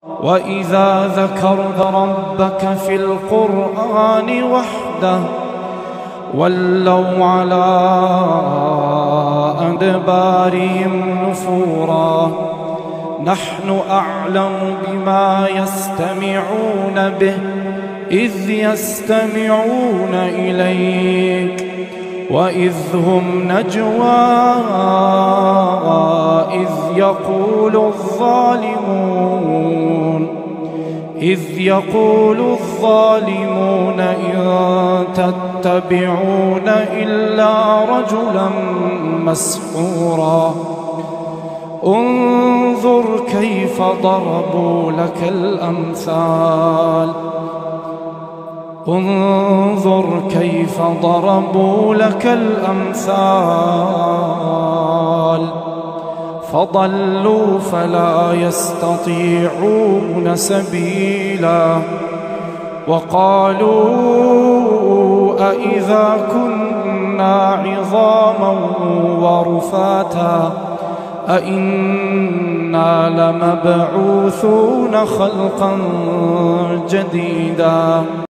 وإذا ذكرت ربك في القرآن وحده ولوا على أدبارهم نفورا. نحن أعلم بما يستمعون به إذ يستمعون إليك وإذ هم نجوى إذ يقول الظالمون إن تتبعون إلا رجلا مسحورا. انظر كيف ضربوا لك الأمثال انظر كيف ضربوا لك الأمثال فضلوا فلا يستطيعون سبيلا. وقالوا أإذا كنا عظاما ورفاتا أإنا لمبعوثون خلقا جديدا.